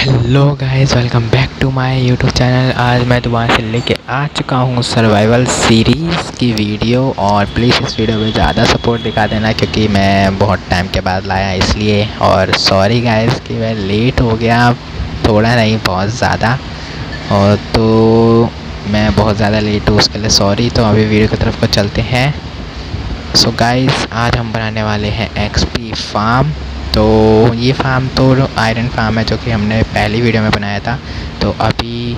Hello guys, welcome back to my YouTube channel. आज मैं दोबारा से लेके आ चुका हूँ सर्वाइवल सीरीज़ की वीडियो। और प्लीज़ इस वीडियो में ज़्यादा सपोर्ट दिखा देना क्योंकि मैं बहुत टाइम के बाद लाया इसलिए। और सॉरी गाइस कि मैं लेट हो गया, थोड़ा नहीं बहुत ज़्यादा, और तो मैं बहुत ज़्यादा लेट हूँ उसके लिए सॉरी। तो अभी वीडियो की तरफ को चलते हैं। सो गाइस, आज हम बनाने वाले हैं एक्सपी फार्म। तो ये फार्म तो आयरन फार्म है जो कि हमने पहली वीडियो में बनाया था। तो अभी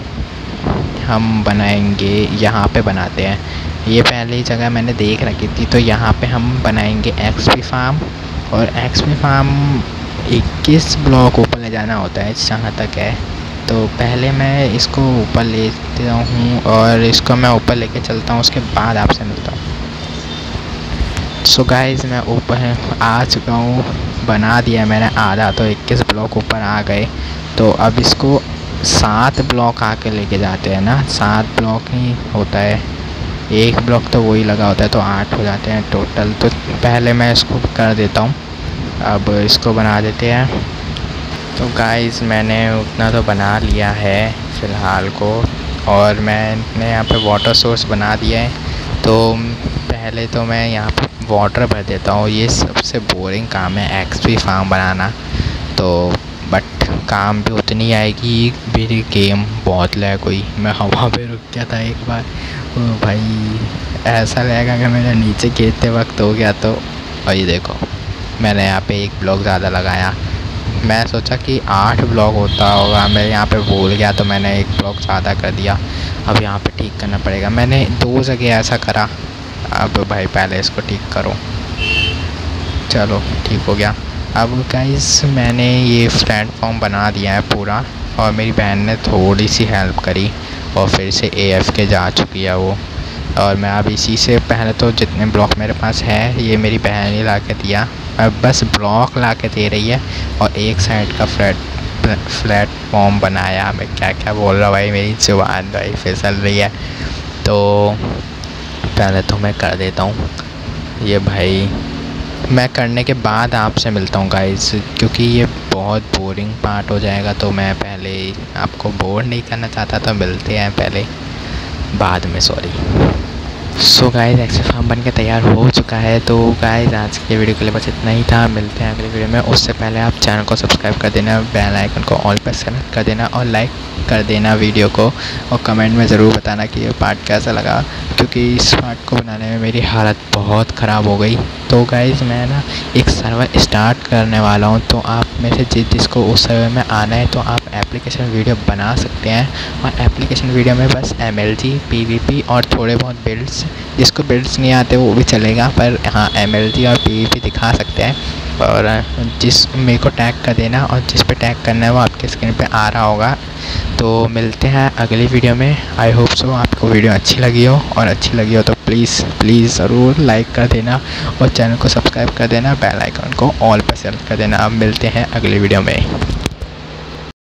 हम बनाएंगे, यहाँ पे बनाते हैं। ये पहली जगह मैंने देख रखी थी, तो यहाँ पे हम बनाएंगे एक्सपी फार्म। और एक्सपी फार्म 21 ब्लॉक ऊपर ले जाना होता है जहाँ तक है। तो पहले मैं इसको ऊपर लेता हूँ और इसको मैं ऊपर लेके चलता हूँ, उसके बाद आपसे मिलता हूँ। सो गाइस, मैं ऊपर आ चुका हूँ, बना दिया मैंने आधा, तो 21 ब्लॉक ऊपर आ गए। तो अब इसको 7 ब्लॉक आके लेके जाते हैं ना, 7 ब्लॉक ही होता है, एक ब्लॉक तो वही लगा होता है, तो 8 हो जाते हैं टोटल। तो पहले मैं इसको कर देता हूँ, अब इसको बना देते हैं। तो गाइस, मैंने उतना तो बना लिया है फ़िलहाल को, और मैंने यहाँ पे वाटर सोर्स बना दिया है। तो पहले तो मैं यहाँ पे वाटर भर देता हूँ। ये सबसे बोरिंग काम है एक्सपी फार्म बनाना, तो बट काम भी उतनी आएगी। मेरी गेम बहुत लैग हुई, मैं हवा पे रुक गया था एक बार। ओ भाई, ऐसा लैग अगर मेरे नीचे गिरते वक्त हो गया तो। और ये देखो, मैंने यहाँ पे एक ब्लॉक ज़्यादा लगाया। मैं सोचा कि 8 ब्लॉक होता होगा, मैं यहाँ पे भूल गया तो मैंने एक ब्लॉक ज़्यादा कर दिया। अब यहाँ पे ठीक करना पड़ेगा, मैंने 2 जगह ऐसा करा। अब भाई पहले इसको ठीक करो, चलो ठीक हो गया। अब गाइस, मैंने ये प्लेटफॉर्म बना दिया है पूरा, और मेरी बहन ने थोड़ी सी हेल्प करी और फिर से AFK जा चुकी है वो। और मैं अब इसी से पहले तो जितने ब्लॉक मेरे पास है ये मेरी बहन ही ला के दिया, अब बस ब्लॉक ला के दे रही है। और एक साइड का प्लेटफॉर्म बनाया। मैं क्या क्या बोल रहा भाई, मेरी जुबान भाई फिसल रही है। तो पहले तो मैं कर देता हूँ ये भाई, मैं करने के बाद आपसे मिलता हूँ गाइस, क्योंकि ये बहुत बोरिंग पार्ट हो जाएगा। तो मैं पहले आपको बोर नहीं करना चाहता, तो मिलते हैं पहले बाद में, sorry. So guys, XP farm बन के तैयार हो चुका है। तो गाइस, आज के वीडियो के लिए बस इतना ही था, मिलते हैं अगले वीडियो में। उससे पहले आप चैनल को सब्सक्राइब कर देना, बेल आइकन को ऑल पर सेलेक्ट कर देना और लाइक कर देना वीडियो को। और कमेंट में ज़रूर बताना कि ये पार्ट कैसा लगा, क्योंकि इस पार्ट को बनाने में मेरी हालत बहुत ख़राब हो गई। तो गाइस, मैं ना एक सर्वर स्टार्ट करने वाला हूँ, तो आप में से जिसको उस सर्वर में आना है तो आप एप्लीकेशन वीडियो बना सकते हैं। और एप्लीकेशन वीडियो में बस MLG, PvP और थोड़े बहुत बिल्ड्स, जिसको बिल्ड्स नहीं आते वो भी चलेगा, पर हाँ MLG और PvP दिखा सकते हैं। और जिस मेरे को टैग कर देना, और जिस पे टैग करना है वो आपके स्क्रीन पे आ रहा होगा। तो मिलते हैं अगली वीडियो में। आई होप सो आपको वीडियो अच्छी लगी हो, और अच्छी लगी हो तो प्लीज़ ज़रूर लाइक कर देना और चैनल को सब्सक्राइब कर देना, बेल आइकन को ऑल पर सेलेक्ट कर देना। अब मिलते हैं अगली वीडियो में।